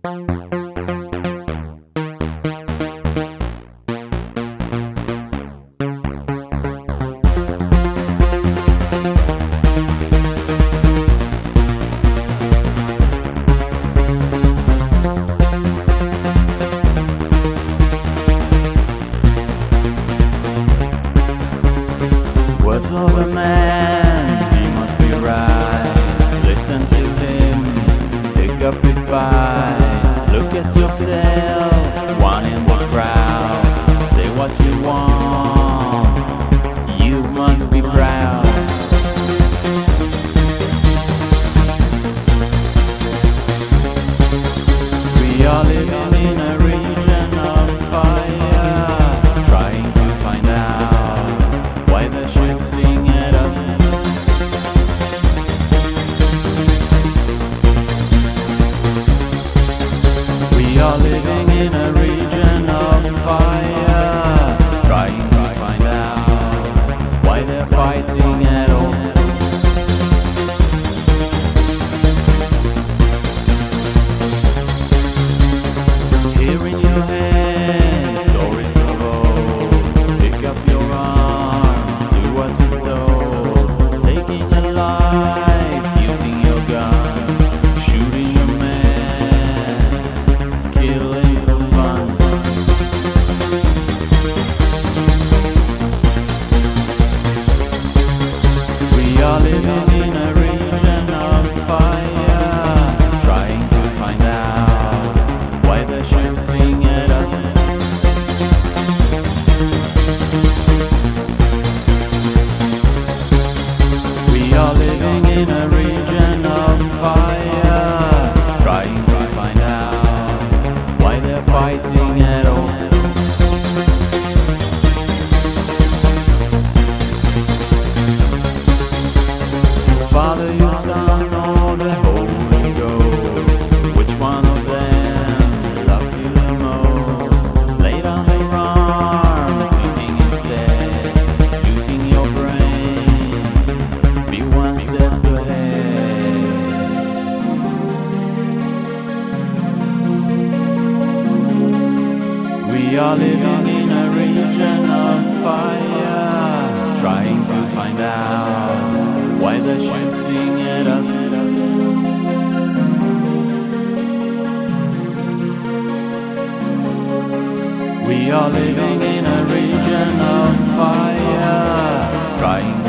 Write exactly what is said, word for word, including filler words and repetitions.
Words of a man, he must be right. Listen to him, pick up his fight. Look at yourself, one in the crowd. Say what you want, you must be proud. We are living in a region of fire, trying to find out why they're shooting at us. We are living in a region of fire, trying to find out why they're fighting at all. Here in your head, stories of old. Pick up your arms, do what's it's soul. Taking a life, using your gun, shooting your man, killing for fun. We are living in a region of fire, trying to find out why they're shooting at us. We are living in a region of fire, trying to find out why they're fighting at all. Father, your Son, or the Holy Ghost, which one of them loves you the most? Lay down your arm, thinking instead, using your brain, be one step ahead. We are living in a region of fire, trying to find out why they're shooting at us. We are living in a region of fire, trying